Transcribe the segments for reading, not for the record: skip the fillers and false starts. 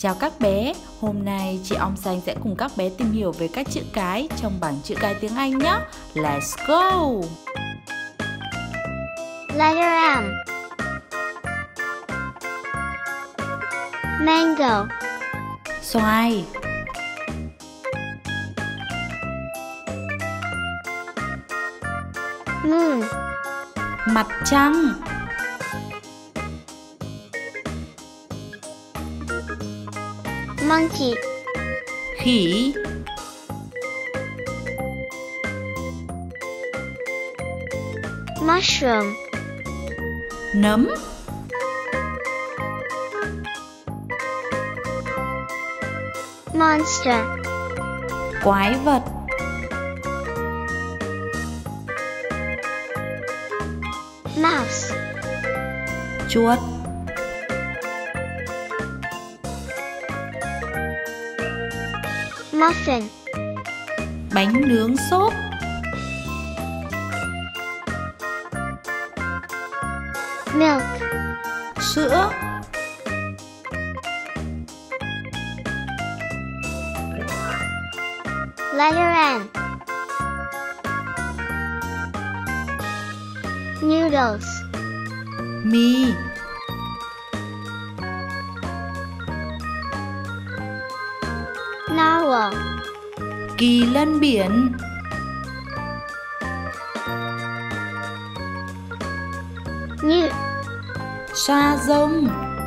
Chào các bé, hôm nay chị Ong Xanh sẽ cùng các bé tìm hiểu về các chữ cái trong bảng chữ cái tiếng Anh nhé. Let's go! Letter M. Mango. Xoài. Moon. Mặt trăng. Monkey. Khỉ. Mushroom. Nấm. Monster. Quái vật. Mouse. Chuột. Muffin. Bánh nướng xốp. Milk. Sữa. Letter N. Noodles. Mì. Narwhal. Kỳ lân biển. Newt. Sa rông.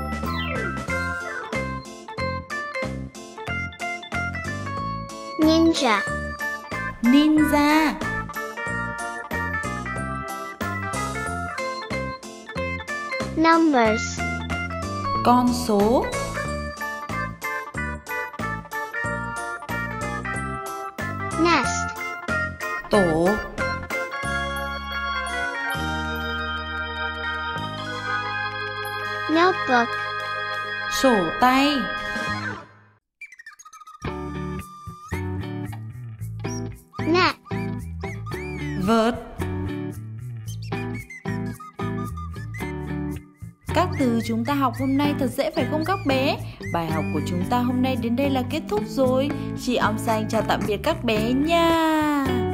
Ninja. Ninja. Numbers. Con số. Nest. Tổ. Notebook. Sổ tay. Net. Vợt. Các từ chúng ta học hôm nay thật dễ phải không các bé? Bài học của chúng ta hôm nay đến đây là kết thúc rồi. Chị Ong Xanh chào tạm biệt các bé nha.